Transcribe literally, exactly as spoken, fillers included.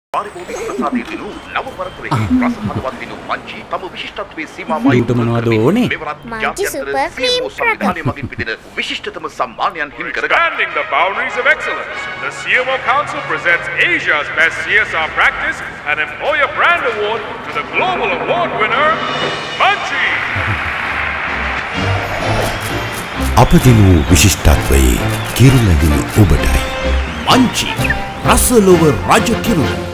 පාරිභෝගික ප්‍රසාදයේ දිනු නව පරපුරේ රස හදවත් දිනු මංචි තම විශිෂ්ටත්වයේ සීමාමයි මොනවද ඕනේ? මංචි super cream cracker මගින් පිටින විශිෂ්ටතම සම්මානයන් හිමි කරගන්න. Expanding the boundaries of excellence, the C M O Council presents Asia's best C S R practice and Employer Brand Award to the global award winner, Manchi. අපදිනු විශිෂ්ටත්වයේ කිරුළහිමි ඔබටයි. Munchee රසලොව රජ කිරුළ